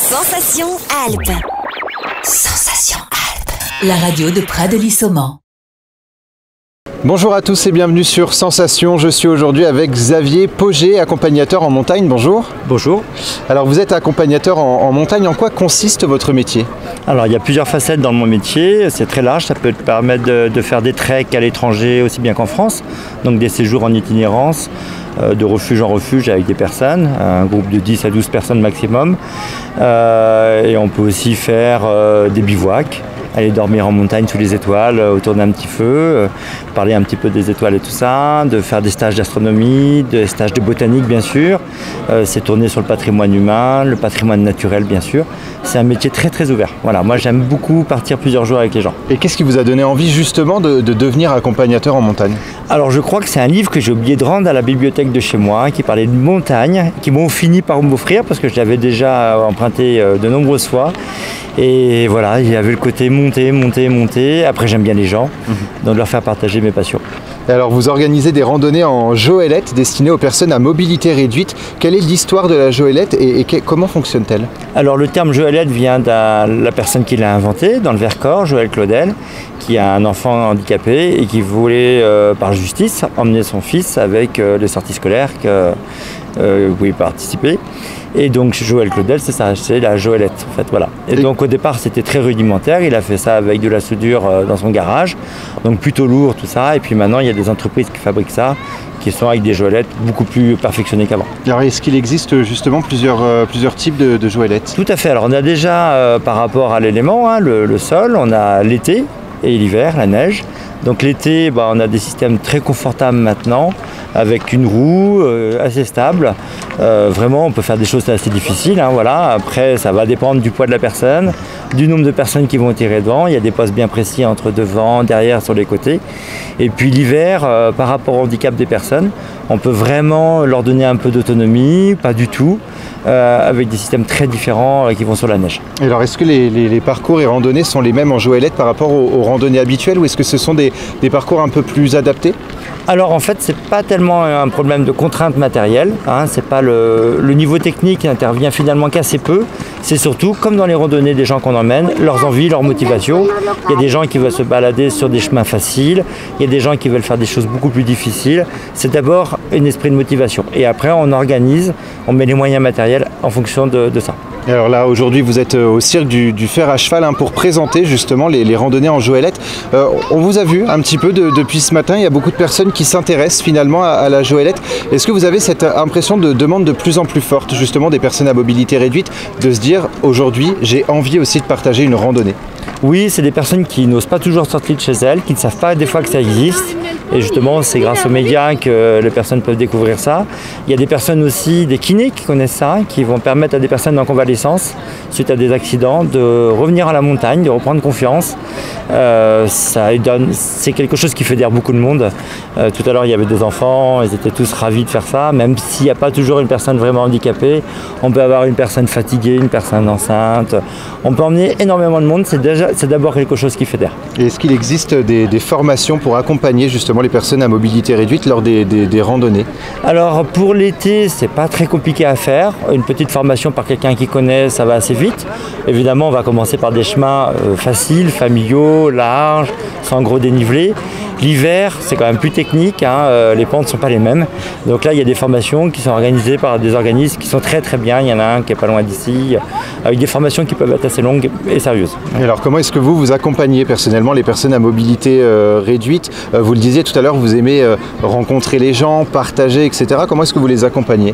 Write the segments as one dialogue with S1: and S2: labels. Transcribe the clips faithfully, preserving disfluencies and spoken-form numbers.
S1: Sensation Alpes. Sensation Alpes.
S2: La radio de Prades-Lissomand.
S3: Bonjour à tous et bienvenue sur Sensation. Je suis aujourd'hui avec Xavier Poget, accompagnateur en montagne. Bonjour.
S4: Bonjour.
S3: Alors vous êtes accompagnateur en, en montagne. En quoi consiste votre métier?
S4: Alors il y a plusieurs facettes dans mon métier. C'est très large. Ça peut te permettre de, de faire des treks à l'étranger aussi bien qu'en France. Donc des séjours en itinérance, euh, de refuge en refuge avec des personnes, un groupe de dix à douze personnes maximum. Euh, et on peut aussi faire euh, des bivouacs. Aller dormir en montagne sous les étoiles, autour d'un petit feu, euh, parler un petit peu des étoiles et tout ça, de faire des stages d'astronomie, des stages de botanique bien sûr. Euh, c'est tourné sur le patrimoine humain, le patrimoine naturel bien sûr. C'est un métier très très ouvert. Voilà, moi j'aime beaucoup partir plusieurs jours avec les gens.
S3: Et qu'est-ce qui vous a donné envie justement de, de devenir accompagnateur en montagne?
S4: Alors je crois que c'est un livre que j'ai oublié de rendre à la bibliothèque de chez moi, qui parlait de montagne, qui m'ont fini par m'offrir parce que je l'avais déjà emprunté de nombreuses fois. Et voilà, il y avait le côté monter, monter, monter. Après, j'aime bien les gens, mmh. donc leur faire partager mes passions.
S3: Et alors, vous organisez des randonnées en goélette destinées aux personnes à mobilité réduite. Quelle est l'histoire de la goélette et, et que, comment fonctionne-t-elle?
S4: Alors, le terme goélette vient de la personne qui l'a inventé dans le Vercors, Joël Claudel, qui a un enfant handicapé et qui voulait, euh, par justice, emmener son fils avec euh, les sorties scolaires que, euh, où il participait. Et donc Joël Claudel, c'est ça, c'est la goélette en fait, voilà. Et, et donc au départ c'était très rudimentaire, il a fait ça avec de la soudure euh, dans son garage, donc plutôt lourd tout ça, et puis maintenant il y a des entreprises qui fabriquent ça, qui sont avec des goélettes beaucoup plus perfectionnées qu'avant.
S3: Alors est-ce qu'il existe justement plusieurs, euh, plusieurs types de, de goélettes?
S4: Tout à fait, alors on a déjà euh, par rapport à l'élément, hein, le, le sol, on a l'été et l'hiver, la neige. Donc l'été, bah, on a des systèmes très confortables maintenant, avec une roue euh, assez stable. Euh, vraiment, on peut faire des choses assez difficiles. Hein, voilà. Après, ça va dépendre du poids de la personne, du nombre de personnes qui vont tirer devant. Il y a des postes bien précis entre devant, derrière, sur les côtés. Et puis l'hiver, euh, par rapport au handicap des personnes, on peut vraiment leur donner un peu d'autonomie, pas du tout, euh, avec des systèmes très différents euh, qui vont sur la neige.
S3: Et alors, est-ce que les, les, les parcours et randonnées sont les mêmes en goélette par rapport aux, aux randonnées habituelles, ou est-ce que ce sont des, des parcours un peu plus adaptés?
S4: Alors en fait, c'est pas tellement un problème de contrainte matérielle, hein, c'est pas le, le niveau technique qui intervient finalement qu'assez peu. C'est surtout, comme dans les randonnées des gens qu'on emmène, leurs envies, leurs motivations. Il y a des gens qui veulent se balader sur des chemins faciles, il y a des gens qui veulent faire des choses beaucoup plus difficiles. C'est d'abord un esprit de motivation. Et après, on organise, on met les moyens matériels en fonction de, de ça.
S3: Et alors là, aujourd'hui, vous êtes au cirque du, du fer à cheval hein, pour présenter justement les, les randonnées en goélette. Euh, on vous a vu un petit peu de, depuis ce matin, il y a beaucoup de personnes qui s'intéressent finalement à, à la goélette. Est-ce que vous avez cette impression de demande de plus en plus forte, justement des personnes à mobilité réduite, de se dire aujourd'hui, j'ai envie aussi de partager une randonnée?
S4: Oui, c'est des personnes qui n'osent pas toujours sortir de chez elles, qui ne savent pas des fois que ça existe. Et justement, c'est grâce aux médias que les personnes peuvent découvrir ça. Il y a des personnes aussi, des kinés qui connaissent ça, qui vont permettre à des personnes en convalescence, suite à des accidents, de revenir à la montagne, de reprendre confiance. Euh, ça donne, c'est quelque chose qui fédère beaucoup de monde. Euh, tout à l'heure, il y avait des enfants, ils étaient tous ravis de faire ça, même s'il n'y a pas toujours une personne vraiment handicapée. On peut avoir une personne fatiguée, une personne enceinte. On peut emmener énormément de monde, c'est, déjà, c'est d'abord quelque chose qui fédère.
S3: Et est-ce qu'il existe des, des formations pour accompagner justement les personnes à mobilité réduite lors des, des, des randonnées?
S4: Alors pour l'été, c'est pas très compliqué à faire. Une petite formation par quelqu'un qui connaît, ça va assez vite. Évidemment, on va commencer par des chemins euh, faciles, familiaux, larges, sans gros dénivelé. L'hiver, c'est quand même plus technique, hein, euh, les pentes ne sont pas les mêmes. Donc là, il y a des formations qui sont organisées par des organismes qui sont très très bien. Il y en a un qui est pas loin d'ici, avec des formations qui peuvent être assez longues et sérieuses.
S3: Et alors, comment est-ce que vous, vous accompagnez personnellement les personnes à mobilité euh, réduite? euh, Vous le disiez tout à l'heure, vous aimez euh, rencontrer les gens, partager, et cetera. Comment est-ce que vous les accompagnez?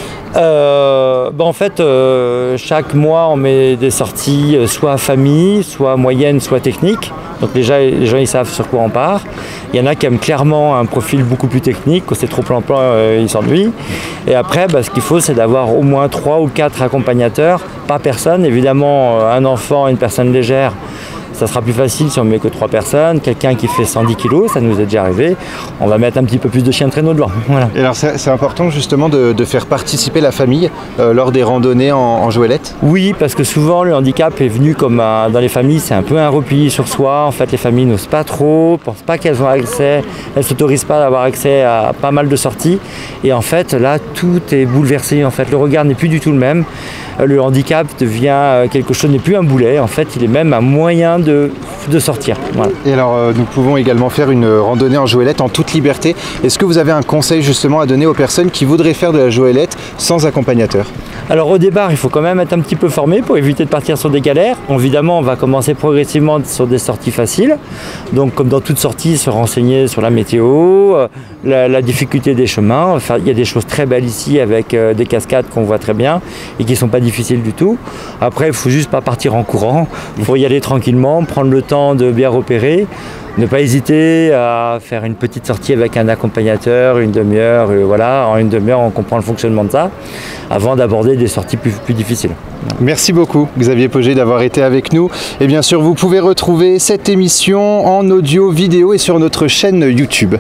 S4: Euh, ben en fait, euh, chaque mois, on met des sorties euh, soit famille, soit moyenne, soit technique. Donc déjà, les gens ils savent sur quoi on part. Il y en a qui aiment clairement un profil beaucoup plus technique. Quand c'est trop plan-plan, euh, ils s'ennuient. Et après, ben, ce qu'il faut, c'est d'avoir au moins trois ou quatre accompagnateurs par personne. Évidemment, un enfant, une personne légère, ça sera plus facile si on ne met que trois personnes. Quelqu'un qui fait cent dix kilos, ça nous est déjà arrivé, on va mettre un petit peu plus de chiens de traîneau devant. Voilà.
S3: Et alors c'est, c'est important justement de, de faire participer la famille euh, lors des randonnées en, en goélette?
S4: Oui, parce que souvent le handicap est venu comme un, dans les familles, c'est un peu un repli sur soi. En fait, les familles n'osent pas trop, ne pensent pas qu'elles ont accès, elles ne s'autorisent pas à avoir accès à pas mal de sorties. Et en fait, là, tout est bouleversé. En fait, le regard n'est plus du tout le même. le handicap devient quelque chose, n'est plus un boulet, en fait il est même un moyen de, de sortir. Voilà.
S3: Et alors euh, nous pouvons également faire une randonnée en joëlette en toute liberté. Est-ce que vous avez un conseil justement à donner aux personnes qui voudraient faire de la joëlette sans accompagnateur?
S4: Alors au départ il faut quand même être un petit peu formé pour éviter de partir sur des galères. Évidemment on va commencer progressivement sur des sorties faciles. Donc comme dans toute sortie, se renseigner sur la météo, la, la difficulté des chemins. Enfin, il y a des choses très belles ici avec euh, des cascades qu'on voit très bien et qui ne sont pas difficiles du tout. Après il ne faut juste pas partir en courant, il faut y aller tranquillement, prendre le temps de bien repérer. Ne pas hésiter à faire une petite sortie avec un accompagnateur, une demi-heure, euh, voilà, en une demi-heure on comprend le fonctionnement de ça, avant d'aborder des sorties plus, plus difficiles.
S3: Merci beaucoup Xavier Pogé d'avoir été avec nous. Et bien sûr vous pouvez retrouver cette émission en audio, vidéo et sur notre chaîne YouTube.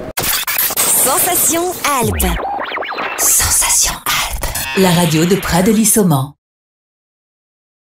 S1: Sensation Alpes. Sensation Alpes.
S2: La radio de Prades de Lissomment.